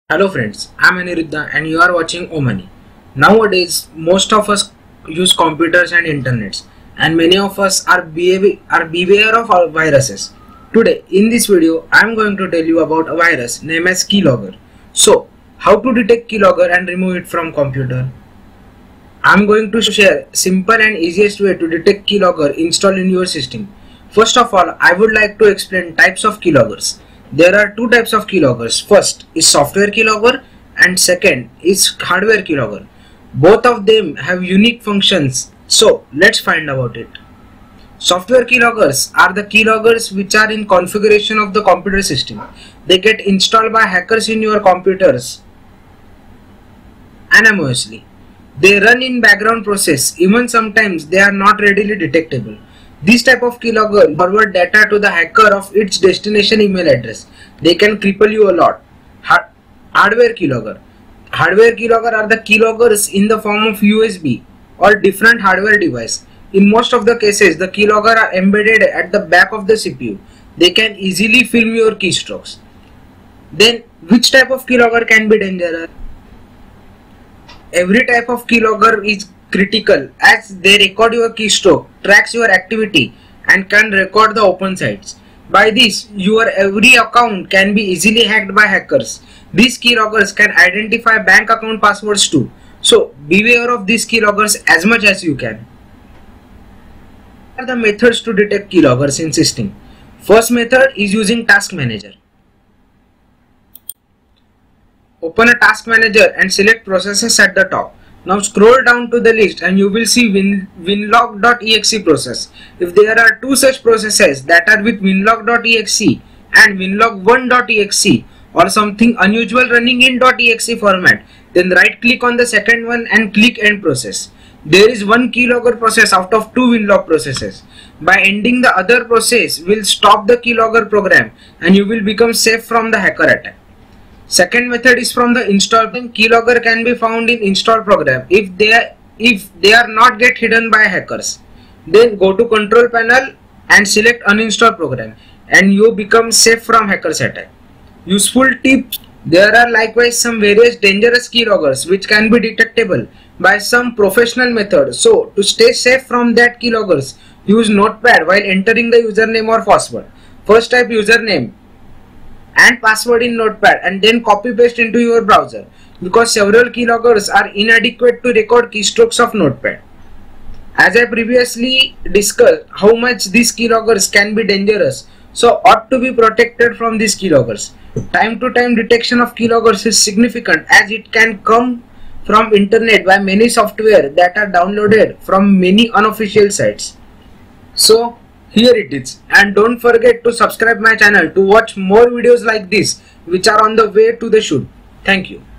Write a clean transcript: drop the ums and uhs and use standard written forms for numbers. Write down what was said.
Hello friends, I am Aniruddha and you are watching Omani. Nowadays, most of us use computers and internets, and many of us are beware of our viruses. Today, in this video, I am going to tell you about a virus named as Keylogger. So, how to detect Keylogger and remove it from computer? I am going to share simple and easiest way to detect Keylogger installed in your system. First of all, I would like to explain types of Keyloggers. There are two types of Keyloggers. First is software keylogger and second is hardware keylogger. Both of them have unique functions. So let's find about it. Software keyloggers are the keyloggers which are in configuration of the computer system. They get installed by hackers in your computers anonymously. They run in background process. Even sometimes they are not readily detectable. This type of keylogger forward data to the hacker of its destination email address. They can cripple you a lot. Hardware keylogger. Hardware keylogger are the keyloggers in the form of USB or different hardware device. In most of the cases, the keylogger are embedded at the back of the CPU. They can easily film your keystrokes. Then, which type of keylogger can be dangerous? Every type of keylogger is critical as they record your keystroke, tracks your activity and can record the open sites. By this, your every account can be easily hacked by hackers. These keyloggers can identify bank account passwords too. So beware of these keyloggers as much as you can. What are the methods to detect keyloggers in system? First method is using task manager. Open a task manager and select processes at the top. Now scroll down to the list and you will see winlog.exe process. If there are two such processes that are with winlog.exe and winlog1.exe or something unusual running in .exe format, then right click on the second one and click end process. There is one keylogger process out of two winlog processes. By ending the other process will stop the keylogger program and you will become safe from the hacker attack. Second method is from the install. Keylogger can be found in install program if they are not get hidden by hackers. Then go to control panel and select uninstall program and you become safe from hackers attack. Useful tip: there are likewise some various dangerous keyloggers which can be detectable by some professional method. So to stay safe from that keyloggers, use notepad while entering the username or password. First type username and password in notepad and then copy paste into your browser, because several keyloggers are inadequate to record keystrokes of notepad. As I previously discussed how much these keyloggers can be dangerous, so ought to be protected from these keyloggers. Time to time detection of keyloggers is significant as it can come from internet by many software that are downloaded from many unofficial sites. So here it is, and don't forget to subscribe my channel to watch more videos like this which are on the way to the shoot. Thank you.